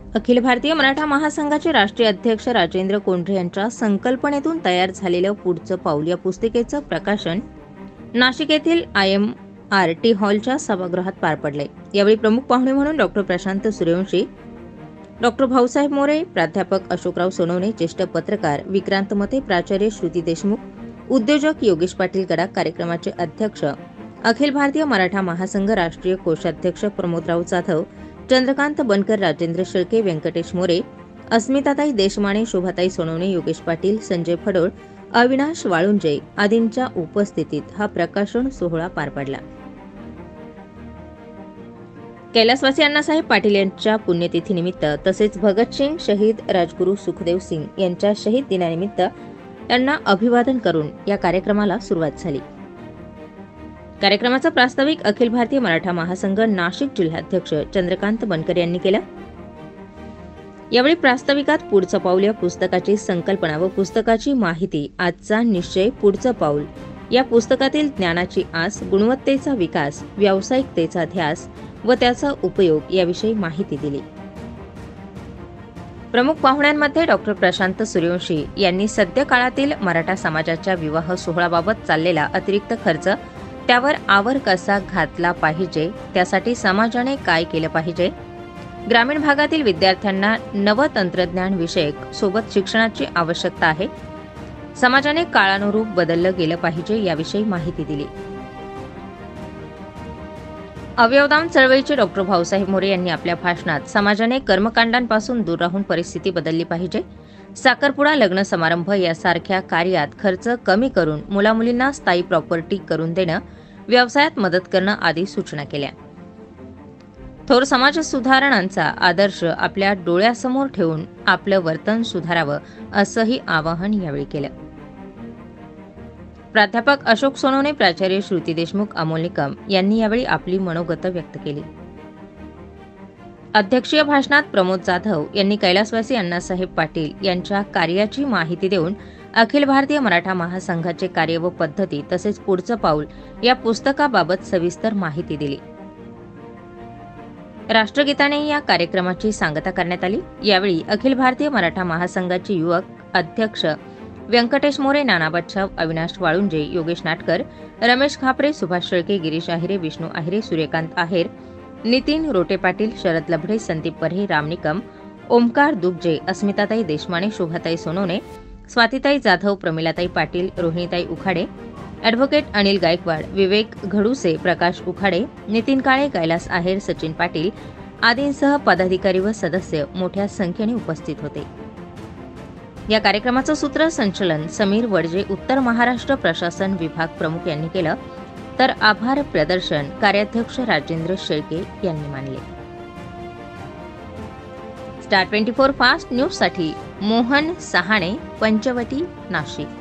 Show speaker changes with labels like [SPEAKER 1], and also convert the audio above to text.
[SPEAKER 1] अखिल भारतीय मराठा महासंघाचे राष्ट्रीय अध्यक्ष राजेंद्र कोंढरे यांच्या संकल्पनेतून तयार झालेलं पुढचं पाऊल या पुस्तिकेचं प्रकाशन नाशिक येथील IMRT हॉलच्या सभागृहात पार पडले। यावेळी प्रमुख पाहुणे म्हणून डॉक्टर प्रशांत सूर्यवंशी, डॉक्टर भाऊसाहेब मोरे, प्राध्यापक अशोकराव सोनवणे, ज्येष्ठ पत्रकार विक्रांत मते, प्राचार्य श्रुती देशमुख, उद्योजक योगेश पाटील गडाख, कार्यक्रमाचे अध्यक्ष अखिल भारतीय मराठा महासंघ राष्ट्रीय कोषाध्यक्ष प्रमोदराव जाधव, चंद्रकांत बनकर, राजेंद्र शेळके, व्यंकटेश मोरे, अस्मिताताई देशमाने, शोभाताई सोनवणे, योगेश पाटील, संजय फडोळ, अविनाश वाळुंजे आदींच्या उपस्थितीत हा प्रकाशन सोहळा पार पडला। कैलासवासी अण्णासाहेब पाटील यांच्या पुण्यतिथीनिमित्त तसेच भगतसिंग, शहीद राजगुरू सुखदेव सिंग यांच्या शहीद दिनानिमित्त त्यांना अभिवादन करून या कार्यक्रमाला सुरुवात झाली। कार्यक्रमाचा प्रास्ताविक अखिल भारतीय मराठा महासंघ नाशिक जिल्हाध्यक्ष चंद्रकांत बनकर यांनी केला। यावेळी प्रास्ताविकात पुढचं पाऊल या पुस्तकाची संकल्पना व पुस्तकाची माहिती, आजचा निश्चय पुढचं पाऊल या पुस्तकातील ज्ञानाची आस, गुणवत्तेचा विकास, व्यावसायिकतेचा ध्यास व त्याचा उपयोग याविषयी माहिती दिली। प्रमुख पाहुण्यांमध्ये डॉक्टर प्रशांत सूर्यवंशी यांनी सध्या काळातील मराठा समाजाच्या विवाह सोहळ्याबाबत चाललेला अतिरिक्त खर्च, त्यावर आवर कसा घातला पाहिजे, त्यासाठी समाजाने काय केलं पाहिजे, ग्रामीण भागातील विद्यार्थ्यांना नवतंत्रज्ञान विषयक सोबत शिक्षणाची आवश्यकता आहे, समाजाने काळानुरूप बदललं गेलं पाहिजे याविषयी माहिती दिली। अवयवदान चळवळीचे डॉक्टर भाऊसाहेब मोरे यांनी आपल्या भाषणात समाजाने कर्मकांडांपासून दूर राहून परिस्थिती बदलली पाहिजे, साखरपुडा, लग्न समारंभ यासारख्या कार्यात खर्च कमी करून मुलामुलींना स्थायी प्रॉपर्टी करून देणं, व्यवसायात मदत करणं आदी सूचना केल्या। थोर समाज सुधारणांचा आदर्श आपल्या डोळ्यासमोर ठेवून आपलं वर्तन सुधारावं असंही आवाहन यावेळी केलं। प्राध्यापक अशोक सोनवणे, प्राचार्य श्रुती देशमुख, अमोल निकम यांनी यावेळी आपली मनोगत व्यक्त केली। अध्यक्षीय भाषणात प्रमोद जाधव यांनी कैलासवासी अण्णासाहेब पाटील यांच्या कार्याची माहिती देऊन अखिल भारतीय मराठा महासंघाचे कार्य व पद्धती तसेच पुढचं पाऊल या पुस्तकाबाबत सविस्तर माहिती दिली। राष्ट्रगीताने या कार्यक्रमाची सांगता करण्यात आली। यावेळी अखिल भारतीय मराठा महासंघाचे युवक अध्यक्ष व्यंकटेश मोरे, नाना बच्छाव, अविनाश वाळुंजे, योगेश नाटकर, रमेश खापरे, सुभाष शेळके, गिरीश आहिरे, विष्णू आहिरे, सूर्यकांत आहेर, नितीन रोटे पाटील, शरद लभडे, संदीप परहे, राम निकम, ओमकार दुबजे, अस्मिताताई देशमाने, शोभाताई सोनवणे, स्वातीताई जाधव, प्रमिलाताई पाटील, रोहिणीताई उखाडे, ॲडव्होकेट अनिल गायकवाड, विवेक घडुसे, प्रकाश उखाडे, नितीन काळे, कैलास आहेर, सचिन पाटील आदींसह पदाधिकारी व सदस्य मोठ्या संख्येने उपस्थित होते। या कार्यक्रमाचं सूत्रसंचालन समीर वडजे, उत्तर महाराष्ट्र प्रशासन विभाग प्रमुख यांनी केलं, तर आभार प्रदर्शन कार्याध्यक्ष राजेंद्र शेळके यांनी मानले। स्टार 24 फास्ट न्यूज साठी मोहन सहाणे, पंचवटी, नाशिक।